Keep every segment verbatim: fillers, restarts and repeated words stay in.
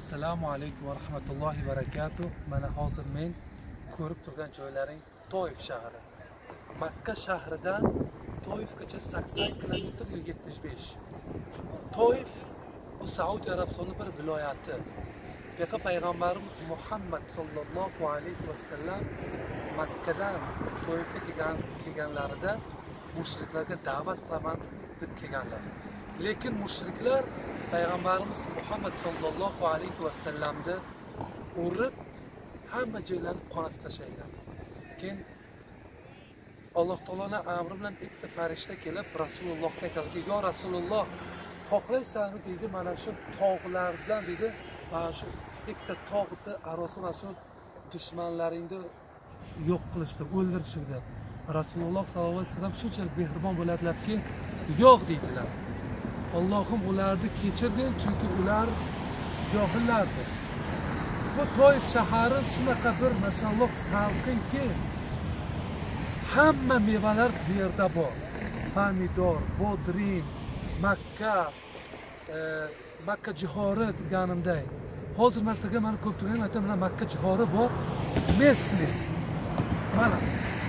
Assalomu alaykum va rahmatullohi va barakatuh. Mana hozir men ko'rib turgan joylaring Toif shahri. Makka shahridan Toifgacha sakson kilometr yetmish besh. Toif bu Saudiya Arabistoni bir viloyati. Yaqa payg'ambarimiz Muhammad sallallohu alayhi va sallam Makkadan Toifga kelgan kelganlarida mushriklarga da'vat qilaman deb kelganlar. Lekin mushriklar payg'ambarimiz Muhammad sallallohu alayhi va sallamni urib hamma joylarni qonatib tashlaydilar. Keyin Alloh taoloning amri bilan ikkita farishta kelib Rasulullohga aytadi: "Yo Rasululloh, xohlaysanmi?" deydi. "Mana shu tog'lar bilan" deydi, "mana shu ikkita tog'ni arosida shu dushmanlaringni yo'q qilishdi, o'ldirishdi." Rasululloh sallallohu alayhi vasallam shunchalik mehribon bo'ladilarki, "Yo'q" deydilar. Allohim ularni kechirgin, chunki ular johillardir. Bu Toif shahri shunaqa bir mashalloh salqinki, hamma mevalar bu yerda bor. Pomidor, bodring, makka, e, makka jihori deganimday. Hozir masalan mana ko'p turgan aytaman, makka jihori bor. Mesli. Mana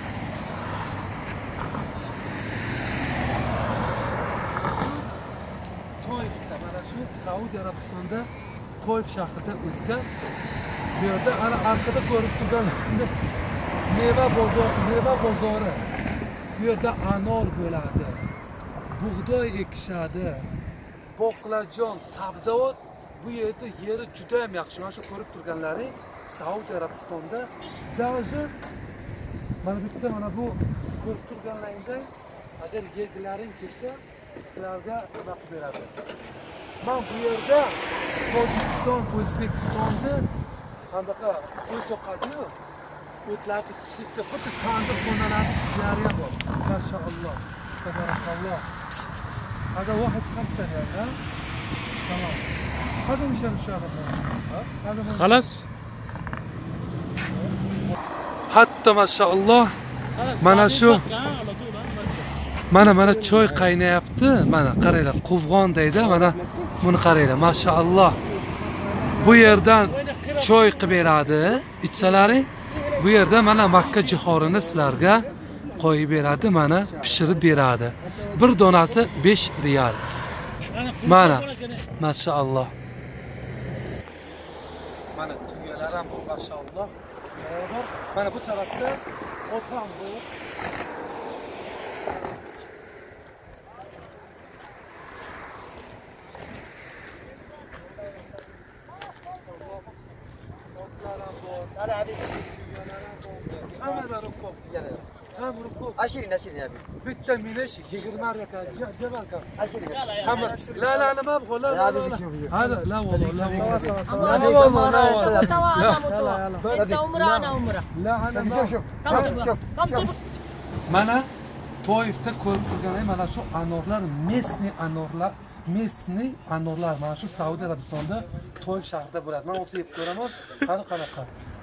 Toifda, mana shu Saudiya Arabistonda Toif shahrida o'sgan. Bu yerda ana arkada ko'rib turgan meva bozori, meva bozori. Bu yerda anor bo'ladi. Bug'doy ekishadi. Boqlajon, sabzavot bu yerda yeri juda ham yaxshi. Mana shu ko'rib turganlaring Saudiya Arabistonda даже mana bitta mana bu ko'rib turganlaringdan agar yegilaring kelsa sizlarga nima qilib beradi. Men bu yerda Tojikiston, O'zbekistonni qanaqa qo'y to'qadi-yu, o'tlarni shikta xuddi tandir xonalarni ishlari ham bor. Mashalloh. Tabarakalloh. Hada واحد خمسة ريال ها؟ تمام. هذا مش الشهر هذا. خلاص. Hatta maşallah. Mana shu Mana mana choy qaynayapti. Mana qaranglar, quvg'on deydi. Mana buni qaranglar, maşallah. Bu yerdan choy qilib beradi. Ichsalaring, bu yerda mana Makka jihorini sizlarga qo'yib beradi, mana pishirib beradi. Bir donasi besh riyal. Mana maşallah. Mana tuyalar ham bor, maşallah. Mana bu tarafda ot ham bor. عشرين عشرين يا ابي. bitta minish yigirma riyal. Jabal kam. عشرين. لا لا انا ما ابغى. لا لا لا هذا لا والله لا والله لا والله. انت عمره انا عمره. لا انا ما شوف شوف شوف. Mana Toifda ko'rib turganingiz mana shu anorlar, mesni anorlar, mesni anorlar mana shu Saudiya Arabistonda Toif shahrida bo'ladi. Men o'zi yeb ko'raman. Qani qanaqa.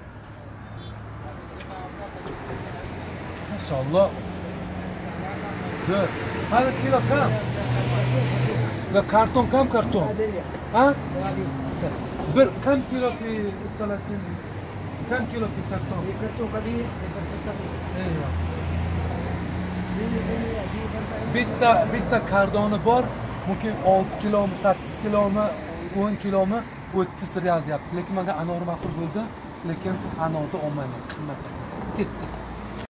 Maşallah. Güzel. Hadi kilo kam? La karton kam karton? Ha? Bir kam kilo fi salasin? Kam kilo fi karton? كرتون كبير. Eyvah. Bitta bitta kardoni bor. Mumkin olti kilomi, sakkiz kilomi, o'n kilomi o'ttiz riyal deyapti. Lekin menga anor ma'qul bo'ldi. Lekin anorni olmayman. Qimmat. Ketdi.